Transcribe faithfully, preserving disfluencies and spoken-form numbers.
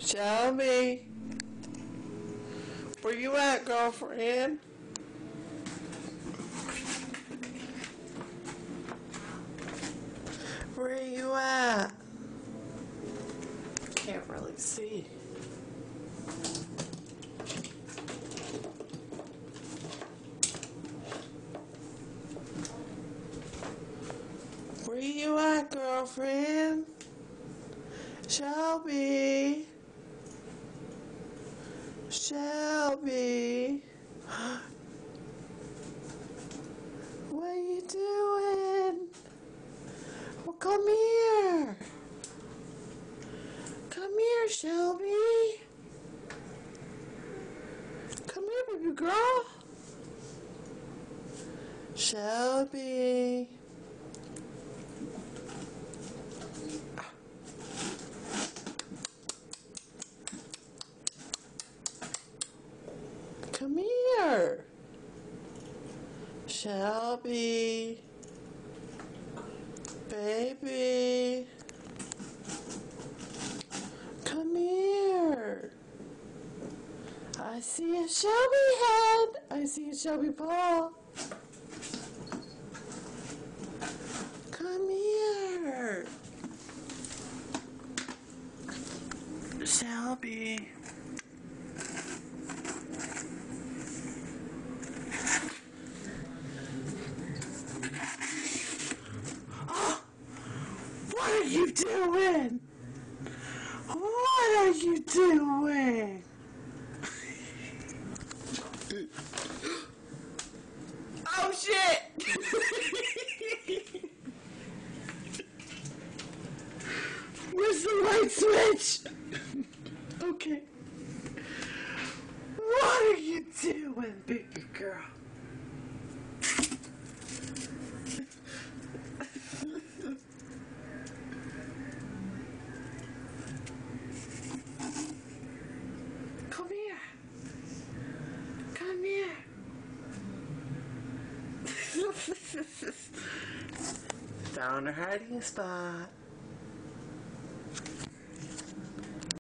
Shelby, where you at, girlfriend? Where you at? Can't really see. Where you at, girlfriend? Shelby. Shelby. What are you doing? Well, come here. Come here, Shelby. Come here, baby girl. Shelby. Come here. Shelby. Baby. Come here. I see a Shelby head. I see a Shelby paw. Come here. Shelby. Oh, what are you doing? What are you doing? Oh shit! Where's the light switch? Okay. What are you doing, baby girl? Come here. Come here. Found her hiding spot.